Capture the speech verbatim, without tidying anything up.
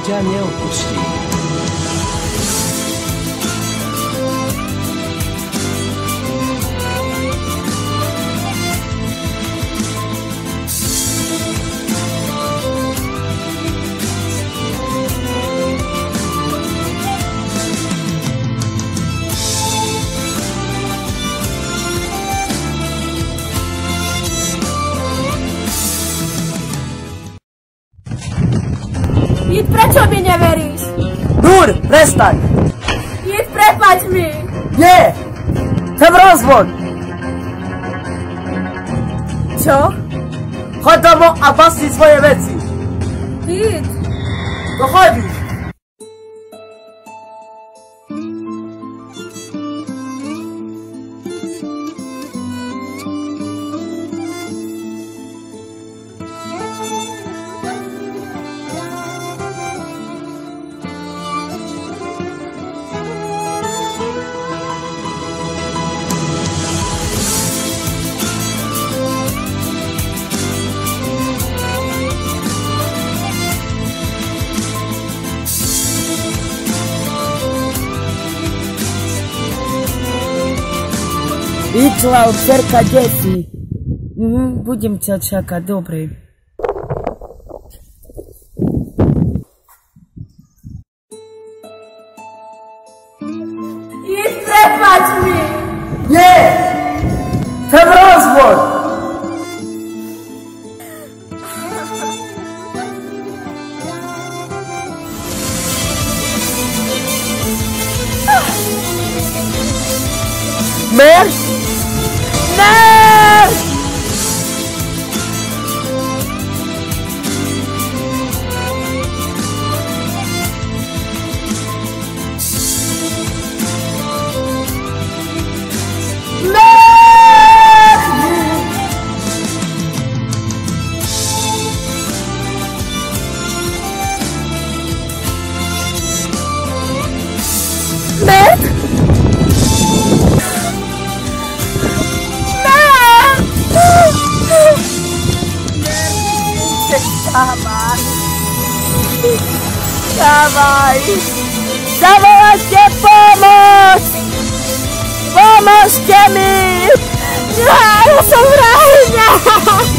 ťa neopustí. Jid, prečo mi neveríš? Nur, prestaň! Jid, prepáč mi! Nie! Chcem rozvod! Čo? Choď domov a basti svoje veci! Jid! To chodíš! Vyčla od cerka deti. Mhm, budem ťa čakať, dobre. Jid, prepáč mi! Nie! Chcem rozvod! Mer? Mer! Dawaj! Dawaj! Zawołajcie pomoc! Pomóżcie mi! Ja, ja są w raju!